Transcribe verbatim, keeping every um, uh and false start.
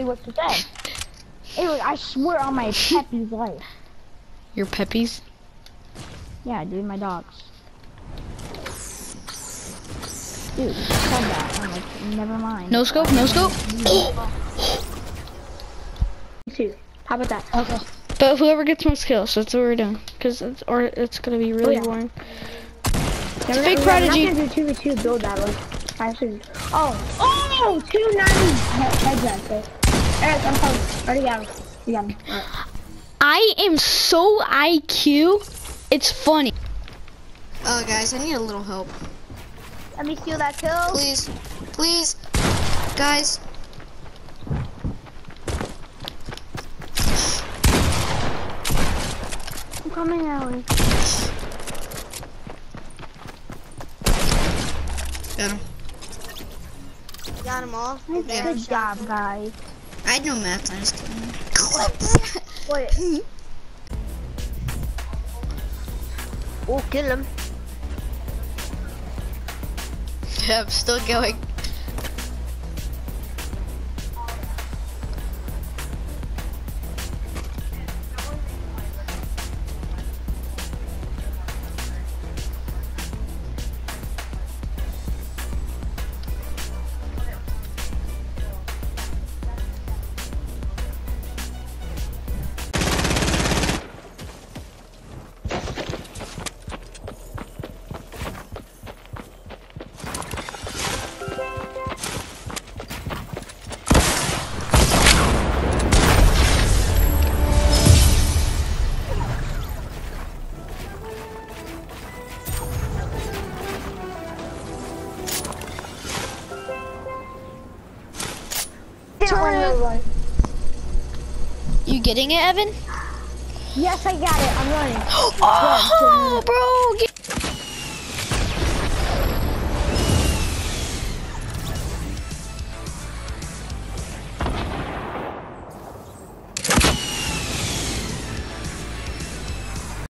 what she said. It was, I swear on my Peppy's life. Your Peppies? Yeah, dude, my dogs. Dude, she said that. I'm like, never mind. No scope, no scope. Two. How about that? Okay. But whoever gets most kills, that's what we're doing. Cause it's, or it's gonna be really oh, yeah. boring. It's yeah, a fake not, prodigy. I'm not gonna do two v two build that one. I should. Oh, oh, two ninety headshots. Eric, I'm close. Already got him. You got him. Right. I am so I Q. It's funny. Oh, guys, I need a little help. Let me steal that kill. Please, please, guys. I'm coming, Ellie. Got him. Got him all. Good yeah. job, guys. I had no math. I just kidding. Wait. Oh, kill him. Yeah, I'm still going. You getting it, Evan? Yes, I got it. I'm running. Oh, bro,